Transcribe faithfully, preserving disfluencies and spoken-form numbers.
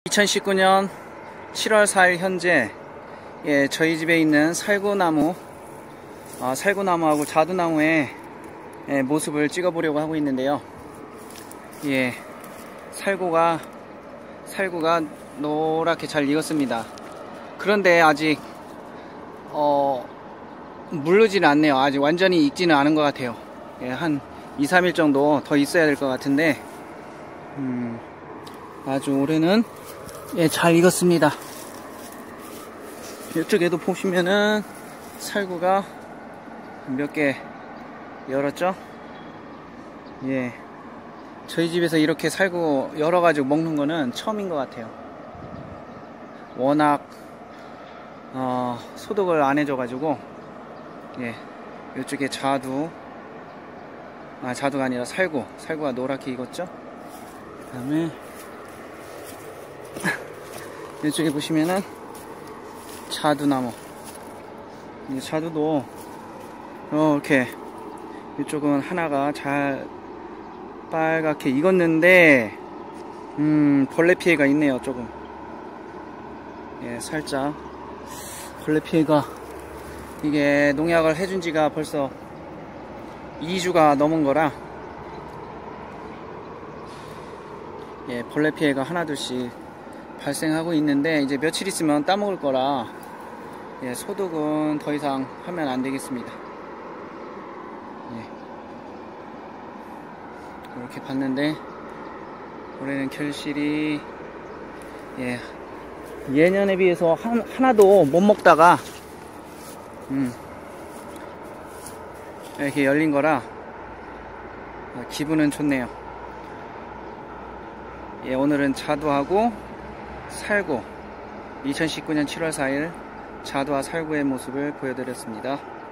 이천십구 년 칠월 사일 현재 예, 저희 집에 있는 살구나무 아, 살구나무하고 자두나무의 예, 모습을 찍어 보려고 하고 있는데요. 예, 살구가 살구가 노랗게 잘 익었습니다. 그런데 아직 어, 무르지는 않네요. 아직 완전히 익지는 않은 것 같아요. 예, 한 이, 삼 일 정도 더 있어야 될 것 같은데 음, 아주 올해는 예, 잘 익었습니다. 이쪽에도 보시면은 살구가 몇 개 열었죠? 예, 저희 집에서 이렇게 살구 열어가지고 먹는 거는 처음인 것 같아요. 워낙 어, 소독을 안 해줘가지고. 예, 이쪽에 자두, 아 자두가 아니라 살구, 살구가 노랗게 익었죠? 그 다음에 이쪽에 보시면은 자두나무. 이 자두도 이렇게 이쪽은 하나가 잘 빨갛게 익었는데 음 벌레 피해가 있네요. 조금 예, 살짝 벌레 피해가, 이게 농약을 해준 지가 벌써 이 주가 넘은 거라 예, 벌레 피해가 하나둘씩 발생하고 있는데 이제 며칠 있으면 따먹을 거라 예, 소독은 더 이상 하면 안 되겠습니다. 예, 이렇게 봤는데 올해는 결실이 예, 예년에 비해서 한, 하나도 못 먹다가 음, 이렇게 열린 거라 기분은 좋네요. 예, 오늘은 자두하고 살구, 이천십구 년 칠월 사일 자두와 살구의 모습을 보여드렸습니다.